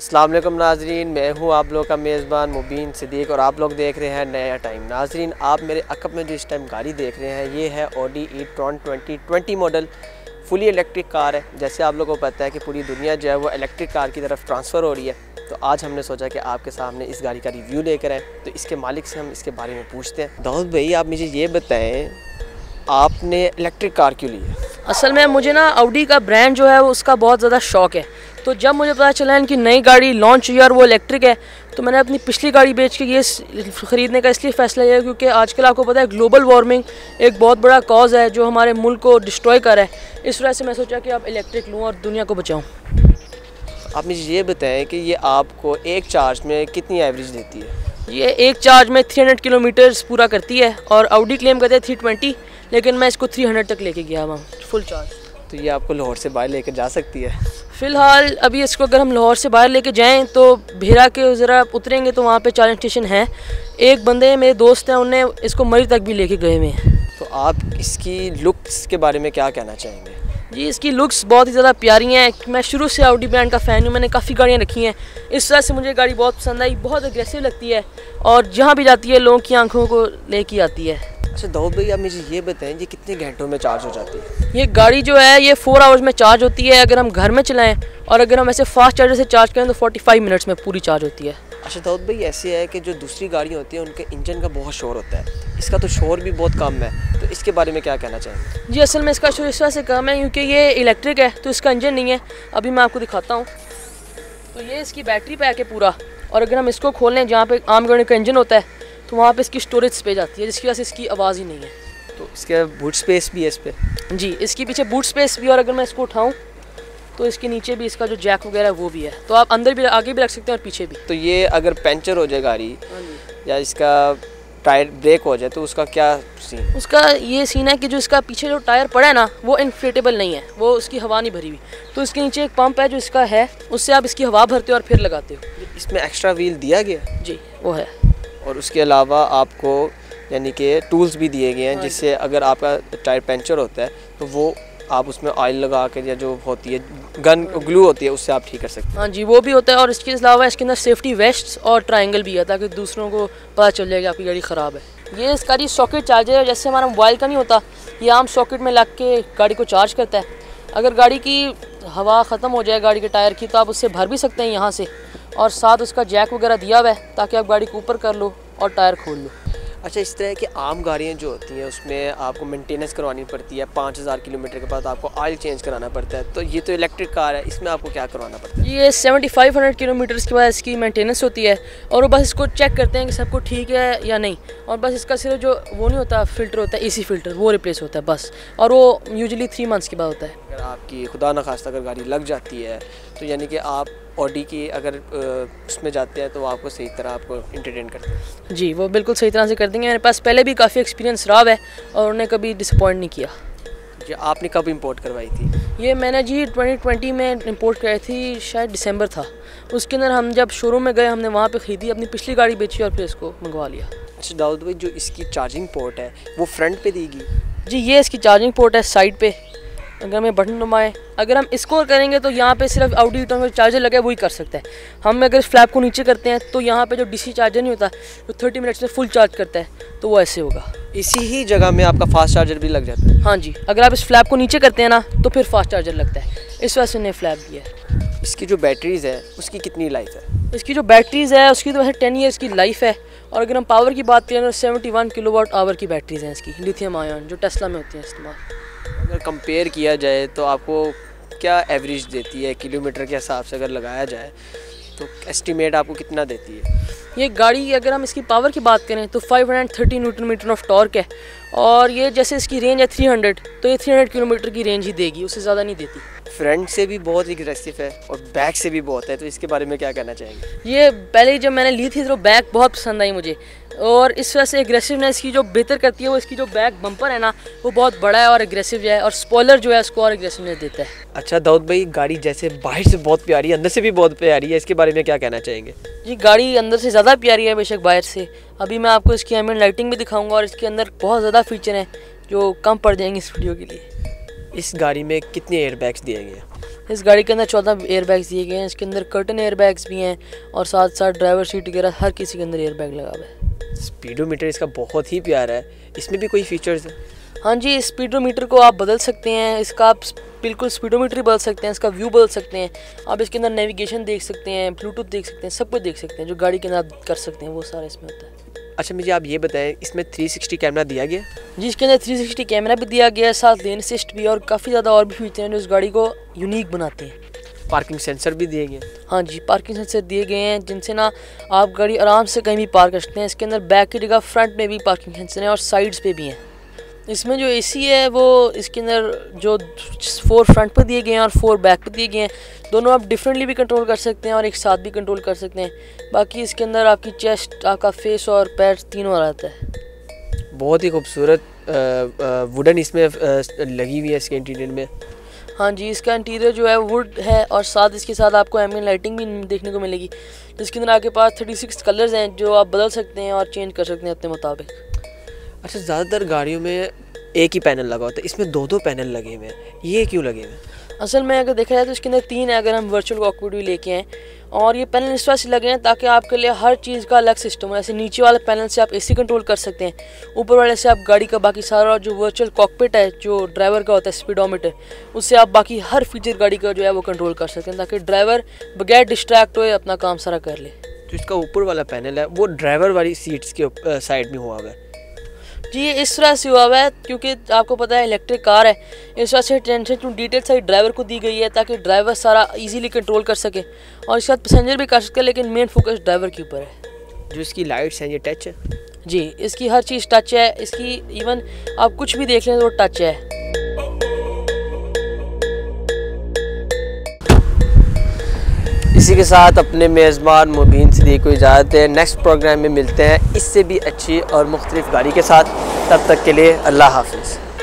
अस्सलाम वालेकुम नाजरीन, मैं हूँ आप लोग का मेज़बान मुबीन सिद्दीक और आप लोग देख रहे हैं नया टाइम। नाजरीन, आप मेरे अकब में जो इस टाइम गाड़ी देख रहे हैं ये है Audi e-tron 2020 model fully electric car है। जैसे आप लोगों को पता है कि पूरी दुनिया जो है वो इलेक्ट्रिक कार की तरफ ट्रांसफ़र हो रही है, तो आज हमने सोचा कि आपके सामने इस गाड़ी का रिव्यू लेकर आएँ। तो इसके मालिक से हम इसके बारे में पूछते हैं। दाऊद भाई, आप मुझे ये बताएँ, आपने इलेक्ट्रिक कार क्यों ली है? असल में मुझे ना ऑडी का ब्रांड जो है वो उसका बहुत ज़्यादा शौक़ है। तो जब मुझे पता चला इनकी नई गाड़ी लॉन्च हुई और वो इलेक्ट्रिक है, तो मैंने अपनी पिछली गाड़ी बेच के ये ख़रीदने का इसलिए फ़ैसला लिया क्योंकि आजकल आपको पता है ग्लोबल वार्मिंग एक बहुत बड़ा कॉज़ है जो हमारे मुल्क को डिस्ट्रॉय कर रहा है। इस वजह से मैं सोचा कि अब इलेक्ट्रिक लूँ और दुनिया को बचाऊँ। आप मुझे ये बताएं कि ये आपको एक चार्ज में कितनी एवरेज देती है? ये एक चार्ज में 300 किलोमीटर्स पूरा करती है और ऑडी क्लेम करते हैं 320, लेकिन मैं इसको 300 तक लेके गया हुआ फुल चार्ज। तो ये आपको लाहौर से बाहर लेकर जा सकती है? फ़िलहाल अभी इसको अगर हम लाहौर से बाहर लेके जाएं तो भेरा के ज़रा उतरेंगे तो वहाँ पे चार्जिंग स्टेशन है। एक बंदे मेरे दोस्त हैं, उन्हें इसको मरी तक भी लेके गए हुए हैं। तो आप इसकी लुक्स के बारे में क्या कहना चाहेंगे? जी, इसकी लुक्स बहुत ही ज़्यादा प्यारी हैं। मैं शुरू से ऑडी ब्रांड का फ़ैन हूँ, मैंने काफ़ी गाड़ियाँ रखी हैं, इस वजह से मुझे गाड़ी बहुत पसंद आई। बहुत एग्रेसिव लगती है और जहाँ भी जाती है लोगों की आंखों को लेके आती है। अच्छा दाऊद भाई, आप मुझे ये बताएं, ये कितने घंटों में चार्ज हो जाती है? ये गाड़ी जो है ये 4 आवर्स में चार्ज होती है अगर हम घर में चलाएं, और अगर हम ऐसे फास्ट चार्जर से चार्ज करें तो 45 मिनट्स में पूरी चार्ज होती है। अच्छा दाऊद भाई, ऐसे है कि जो दूसरी गाड़ियाँ होती हैं उनके इंजन का बहुत शोर होता है, इसका तो शोर भी बहुत कम है, तो इसके बारे में क्या कहना चाहेंगे? जी, असल में इसका शोर इस वजह से कम है क्योंकि ये इलेक्ट्रिक है तो इसका इंजन नहीं है। अभी मैं आपको दिखाता हूँ। तो ये इसकी बैटरी पैक है पूरा, और अगर हम इसको खोल लें जहाँ पे आम गाड़ी का इंजन होता है तो वहाँ पे इसकी स्टोरेज स्पेस आती है, जिसकी वजह से इसकी आवाज़ ही नहीं है। तो इसके बूट स्पेस भी है इस पर? जी, इसके पीछे बूट स्पेस भी, और अगर मैं इसको उठाऊँ तो इसके नीचे भी इसका जो जैक वगैरह है वो भी है, तो आप अंदर भी आगे भी रख सकते हैं और पीछे भी। तो ये अगर पंचर हो जाए गाड़ी या इसका टायर ब्रेक हो जाए तो उसका क्या सीन? उसका ये सीन है कि जो इसका पीछे जो टायर पड़ा है ना वो इन्फ्लेटेबल नहीं है, वो उसकी हवा नहीं भरी हुई, तो इसके नीचे एक पंप है जो इसका है, उससे आप इसकी हवा भरते हो और फिर लगाते हो। इसमें एक्स्ट्रा व्हील दिया गया? जी, वो है। और उसके अलावा आपको यानी कि टूल्स भी दिए गए हैं जिससे अगर आपका टायर पंचर होता है तो वो आप उसमें ऑयल लगा कर या जो होती है गन ग्लू होती है उससे आप ठीक कर सकते हैं। हाँ जी, वो भी होता है, और इसके अलावा इसके अंदर सेफ्टी वेस्ट और ट्रायंगल भी है ताकि दूसरों को पता चल जाए कि आपकी गाड़ी ख़राब है। ये इसका जी सॉकेट चार्जर है, जैसे हमारा मोबाइल का नहीं होता, ये आम सॉकेट में लग के गाड़ी को चार्ज करता है। अगर गाड़ी की हवा ख़त्म हो जाए गाड़ी के टायर की तो आप उससे भर भी सकते हैं यहाँ से, और साथ उसका जैक वगैरह दिया हुआ है ताकि आप गाड़ी को ऊपर कर लो और टायर खोल लो। अच्छा, इस तरह की आम गाड़ियाँ जो होती हैं उसमें आपको मेंटेनेंस करवानी पड़ती है, 5000 किलोमीटर के बाद आपको ऑयल चेंज कराना पड़ता है, तो ये तो इलेक्ट्रिक कार है, इसमें आपको क्या करवाना पड़ता है? ये 7500 किलोमीटर्स के बाद इसकी मेंटेनेंस होती है, और वो बस इसको चेक करते हैं कि सब कुछ ठीक है या नहीं, और बस इसका सिर्फ जो वो नहीं होता फ़िल्टर होता है, एसी फ़िल्टर, वो रिप्लेस होता है बस, और वो यूजुअली 3 मंथ्स के बाद होता है। अगर आपकी खुदा न खास्ता अगर गाड़ी लग जाती है तो यानी कि आप ऑडी की अगर उसमें जाते हैं तो वो आपको सही तरह आपको एंटरटेन करते हैं? जी, वो बिल्कुल सही तरह से कर देंगे। मेरे पास पहले भी काफ़ी एक्सपीरियंस रहा है और उन्हें कभी डिसअपॉइंट नहीं किया। जी, आपने कब इंपोर्ट करवाई थी? ये मैंने जी 2020 में इंपोर्ट कराई थी, शायद दिसंबर था। उसके अंदर हम जब शोरूम में गए हमने वहाँ पे ख़रीदी, अपनी पिछली गाड़ी बेची और फिर इसको मंगवा लिया। अच्छा दाऊद भाई, जो इसकी चार्जिंग पोर्ट है वो फ्रंट पे देगी? जी, ये इसकी चार्जिंग पोर्ट है साइड पे। अगर मैं बटन दबाएं, अगर हम इसको करेंगे तो यहाँ पे सिर्फ ऑडी ई-ट्रॉन का चार्जर लगा है वही कर सकता है। हम अगर फ्लैप को नीचे करते हैं तो यहाँ पे जो डीसी चार्जर नहीं होता जो 30 मिनट्स में फुल चार्ज करता है, तो वो ऐसे होगा। इसी ही जगह में आपका फास्ट चार्जर भी लग जाता है? हाँ जी, अगर आप इस फ्लैप को नीचे करते हैं ना तो फिर फास्ट चार्जर लगता है, इस वजह से उन्हें फ्लैप दिया है। इसकी जो बैटरीज़ है उसकी कितनी लाइफ है? इसकी जो बैटरीज़ है उसकी तो वैसे 10 ईयर्स की लाइफ है, और अगर हम पावर की बात करें तो 71 किलोवाट आवर की बैटरीज़ हैं इसकी, लिथियम आयन जो टेस्ला में होती हैं इस्तेमाल। अगर कंपेयर किया जाए तो आपको क्या एवरेज देती है किलोमीटर के हिसाब से? अगर लगाया जाए तो एस्टिमेट आपको कितना देती है ये गाड़ी? अगर हम इसकी पावर की बात करें तो 530 न्यूटन मीटर ऑफ टॉर्क है, और ये जैसे इसकी रेंज है 300, तो ये 300 किलोमीटर की रेंज ही देगी, उससे ज़्यादा नहीं देती। फ्रंट से भी बहुत एग्रेसिव है और बैक से भी बहुत है, तो इसके बारे में क्या कहना चाहेंगे? ये पहले जब मैंने ली थी तो बैक बहुत पसंद आई मुझे, और इस वजह से एग्रेसिवनेस की जो बेहतर करती है वो इसकी जो बैक बम्पर है ना वो बहुत बड़ा है और एग्रेसिव है, और स्पॉइलर जो है उसको और एग्रेसिवनेस देता है। अच्छा दाऊद भाई, गाड़ी जैसे बाहर से बहुत प्यारी है, अंदर से भी बहुत प्यारी है, इसके बारे में क्या कहना चाहेंगे? जी, गाड़ी अंदर से ज़्यादा प्यारी है बेशक बाहर से। अभी मैं आपको इसकी एम्बिएंट लाइटिंग भी दिखाऊंगा, और इसके अंदर बहुत ज़्यादा फीचर हैं जो कम पड़ जाएंगे इस वीडियो के लिए। इस गाड़ी में कितने एयर बैग्स दिए गए हैं? इस गाड़ी के अंदर 14 एयर बैग्स दिए गए हैं। इसके अंदर कर्टन एयर बैग्स भी हैं और साथ साथ ड्राइवर सीट वगैरह हर किसी के अंदर एयर बैग लगा हुआ है। स्पीडोमीटर इसका बहुत ही प्यारा है, इसमें भी कोई फीचर्स है? हाँ जी, स्पीडोमीटर को आप बदल सकते हैं। इसका आप बिल्कुल स्पीडोमीटर बदल सकते हैं, इसका व्यू बदल सकते हैं। आप इसके अंदर नेविगेशन देख सकते हैं, ब्लूटूथ देख सकते हैं, सब कुछ देख सकते हैं जो गाड़ी के अंदर आप कर सकते हैं, वो सारा इसमें होता है। अच्छा मुझे आप ये बताएं, इसमें 360 कैमरा दिया गया? जी, इसके अंदर 360 कैमरा भी दिया गया है, साथ लेन असिस्ट भी और काफ़ी ज़्यादा और भी फीचर हैं जो इस गाड़ी को यूनिक बनाते हैं। पार्किंग सेंसर भी दिए गए? हाँ जी, पार्किंग सेंसर दिए गए हैं जिनसे ना आप गाड़ी आराम से कहीं भी पार्क कर सकते हैं। इसके अंदर बैक की जगह फ्रंट में भी पार्किंग सेंसर हैं और साइड्स पे भी हैं। इसमें जो एसी है वो इसके अंदर जो 4 फ्रंट पे दिए गए हैं और 4 बैक पे दिए गए हैं, दोनों आप डिफरेंटली भी कंट्रोल कर सकते हैं और एक साथ भी कंट्रोल कर सकते हैं। बाकी इसके अंदर आपकी चेस्ट, आपका फेस और पैर तीनों रहता है। बहुत ही खूबसूरत वुडन इसमें लगी हुई है इसके इंटीरियर में। हाँ जी, इसका इंटीरियर जो है वुड है और साथ इसके साथ आपको एम्बिएंट लाइटिंग भी देखने को मिलेगी, जिसके अंदर आपके पास 36 कलर्स हैं जो आप बदल सकते हैं और चेंज कर सकते हैं अपने मुताबिक। अच्छा, ज़्यादातर गाड़ियों में एक ही पैनल लगा होता है, इसमें 2-2 पैनल लगे हुए हैं, ये क्यों लगे हुए हैं? असल में अगर देखा जाए तो इसके अंदर 3 है अगर हम वर्चुअल कॉकपिट भी लेके आएँ, और ये पैनल इस वजह से लगे हैं ताकि आपके लिए हर चीज़ का अलग सिस्टम हो। जैसे नीचे वाले पैनल से आप एसी कंट्रोल कर सकते हैं, ऊपर वाले से आप गाड़ी का बाकी सारा जो वर्चुअल कॉकपिट है जो ड्राइवर का होता है स्पीडोमीटर, उससे आप बाकी हर फीचर गाड़ी का जो है वो कंट्रोल कर सकते हैं ताकि ड्राइवर बगैर डिस्ट्रैक्ट होए अपना काम सारा कर ले। जो इसका ऊपर वाला पैनल है वो ड्राइवर वाली सीट्स के साइड में हुआ हुआ है? जी, ये इस तरह से हुआ हुआ है क्योंकि आपको पता है इलेक्ट्रिक कार है, इस वजह से टेंशन टू डिटेल सारी ड्राइवर को दी गई है ताकि ड्राइवर सारा इजीली कंट्रोल कर सके और इसके साथ पैसेंजर भी कर सकते हैं, लेकिन मेन फोकस ड्राइवर के ऊपर है। जो इसकी लाइट्स हैं ये टच है? जी, इसकी हर चीज़ टच है, इसकी इवन आप कुछ भी देख लें तो टच है। इसी के साथ अपने मेज़बान मुबीन सिद्दीकी को इजाज़त है। नेक्स्ट प्रोग्राम में मिलते हैं इससे भी अच्छी और मुख्तलिफ गाड़ी के साथ। तब तक के लिए अल्लाह हाफिज़।